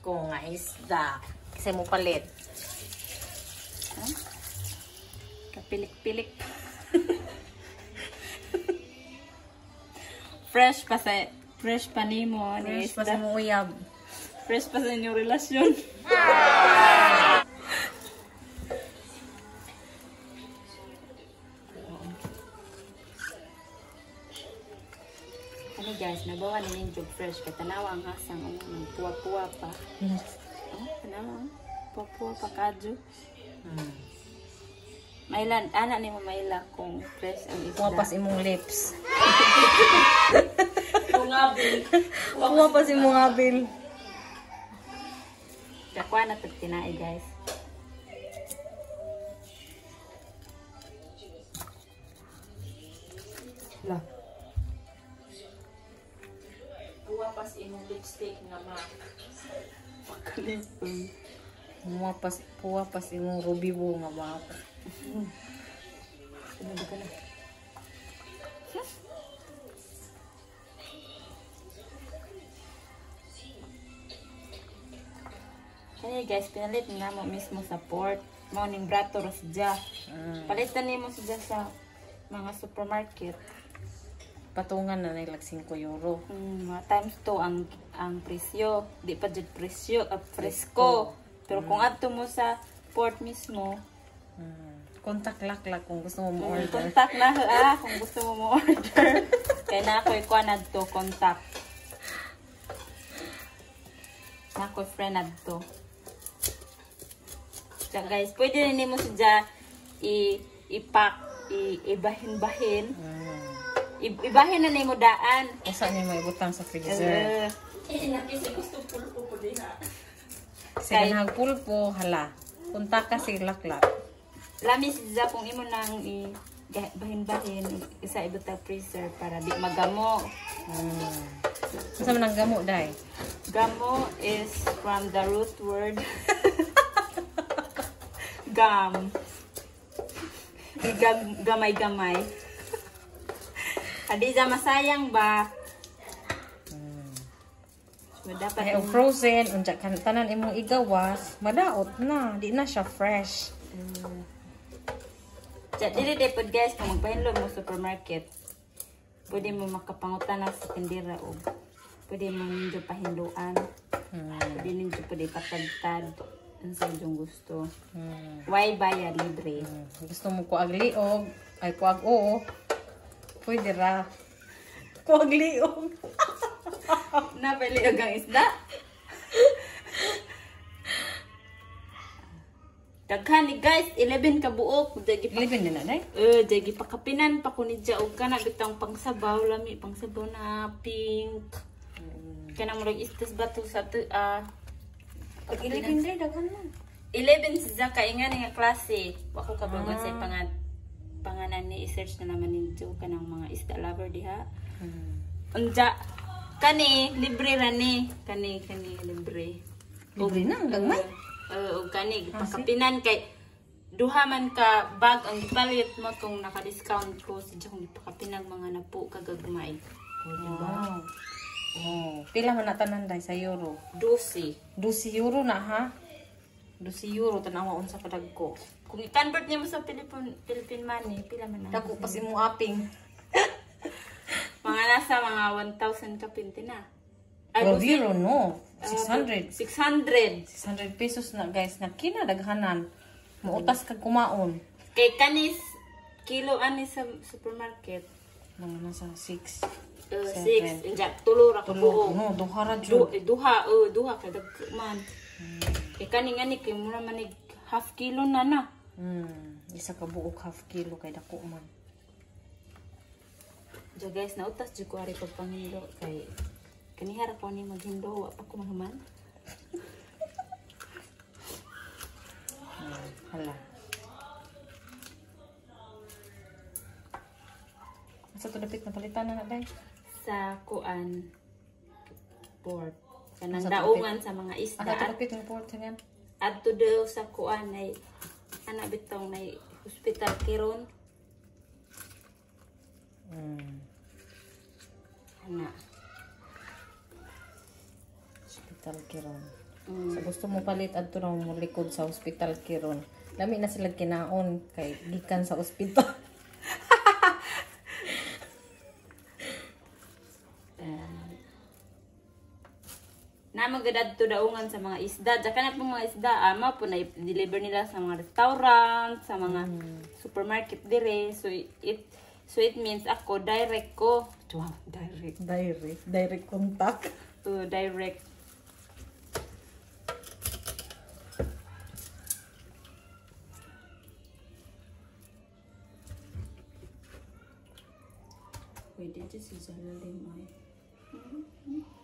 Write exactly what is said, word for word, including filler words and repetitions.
ko nga isda. Kasi mo palit. Huh? Kapilik-pilik. Fresh pa sa fresh pa nimo ni Fresh pa sa mong uyab. Fresh pa sa inyong relasyon. Ano guys, nabawa na yung jug fresh kaya tanawa ang hasang ano, puwa-puwa pa. Oh, tanawa. Puwa-puwa pa kadyo. Hmm. Mailan, ana ni mo maila kung fresh ang isda. Puwapas imong lips. Bungabil. Puwapas imong abil. Dakwa na ito tinai guys. Lah. Puwapas imong lipstick nga ma. Pakalipon. Puwapas, puwapas imong ruby bo nga ba. Sinabi ka na. Kaya guys, pinalit na mo mismo sa port. Morning brato ras dya. Mm. Palitan niyo mo siya sa mga supermarket. Patungan na nilag five euro. Hmm, mga times two ang ang presyo. Di pa jud presyo, uh, presko. Pero kung adto mo sa port mismo, Mm. Contact laklak kung gusto mo mm, mo-order. contact na ah, kung gusto mo mo-order. Kaya na ako ikuha na to contact. Na ako friend na to. So guys, pwede rin mo siya i ipak, i ibahin-bahin. Mm. I- ibahin na nimo daan. Usa niya may butang sa freezer. Eh, nakisi gusto pulpo po diha. Kasi ganang pulpo, hala. Punta ka si laklak. Lamis siya kung imo nang i bahin-bahin isa ibutang freezer para di magamo. Mm. Sa man ang gamo day. Gamo is from the root word gam. Igam gamay-gamay. Adi sa masayang ba? Mm. So, dapat Kaya yung- frozen, unja kan tanan imong igawas, madaot na, di na siya fresh. Mm. Diyan, dili day pod guys kung magpahinlo mo sa supermarket. Pwede mo makapangutan na sa tindera o pwede mo ninyo pahinluan. Mm. Pwede ninyo pwede patagtad. Ang sa inyong gusto. Mm. Why bayad libre? Mm. Gusto mo kuag liog, ay kuag oo. Pwede ra. Kuag liog. Napaliog ang isda. Daghan ni guys, eleven ka buok. Dagi pa, Living din na day. eh, dagi pa kapinan pa kung nidya og kana bitang pangsabaw lami pangsabaw na pink. Kanang murag istas bato sa tu ah Pag ilipin day daghan mo. eleven sa kaingan nga klase. Wa ko kabagon sa pangat panganan ni i-search na naman ninyo kanang mga isda lover diha. Mm. Unja kani libre ra ni kani kani libre. Libre na ang gagmay. Uh, og kani pakapinan kay duha man ka bag ang ipalit mo kung naka-discount ko sa kung ipakapinan mga napo kagagmay. O diba? Wow. Oh, pila man na tanan day sa euro? Dosi. twelve euro na ha. twelve euro tanawa unsa kadagko. Kung i-convert niyo mo sa Philippine Philippine money, pila man na? Dako pas imo aping. Mga nasa mga one thousand kapinti na. Ay, twelve dosi- euro no. ah, six hundred. six hundred. six hundred pesos na guys na kinadaghanan. Muutas kag kumaon. Kay kanis kilo ani sa supermarket. Mga nasa six. Uh, Seven. six. Inja, tulo ra ka Tulo. buo. No, duha ra Du, jud. eh, duha, oh, duha ka man. Kay kani nga ni kay mura man ig half kilo na na. Hmm, isa ka buok half kilo kay dako man. So guys, nautas jud ko ari pagpangindo kay kanihara ko ni maghindo wa pa ko mahuman. Hmm, hala. Asa to dapit na palitan na na day? Sa kuan port. Kanang Sa daungan sa mga Asa isda. to dapit ng port yan? Adto daw sa kuan ay ana bitaw na hospital kiron. Hmm. Ana. Hospital kiron. Mm. Sa gusto mo palit adto na mo likod sa hospital kiron. Lami na sila kinaon kay gikan sa ospital. Na magadad to daungan sa mga isda. Diyan na po mga isda, ama po na deliver nila sa mga restaurant, sa mga mm. supermarket dire. So it so it means ako direct ko. Wow, direct. Direct, direct contact. To direct. Pwede dyan si Zalalim ay. Mm-hmm.